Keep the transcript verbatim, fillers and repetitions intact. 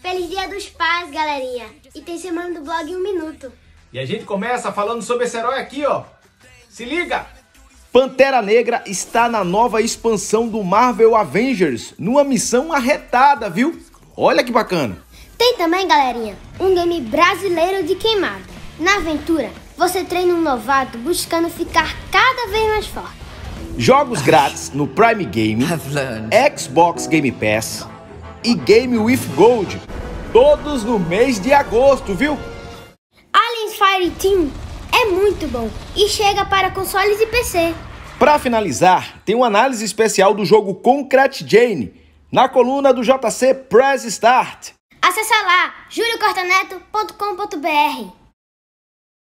Feliz Dia dos Pais, galerinha! E tem semana do blog em um minuto. E a gente começa falando sobre esse herói aqui, ó. Se liga! Pantera Negra está na nova expansão do Marvel Avengers, numa missão arretada, viu? Olha que bacana! Tem também, galerinha, um game brasileiro de queimada. Na aventura, você treina um novato buscando ficar cada vez mais forte. Jogos grátis no Prime Game, Xbox Game Pass e Game with Gold, todos no mês de agosto, viu? Aliens Fireteam é muito bom e chega para consoles e P C. Para finalizar, tem uma análise especial do jogo Concrete Jane, na coluna do J C Press Start. Acesse lá, julio corta neto ponto com ponto br.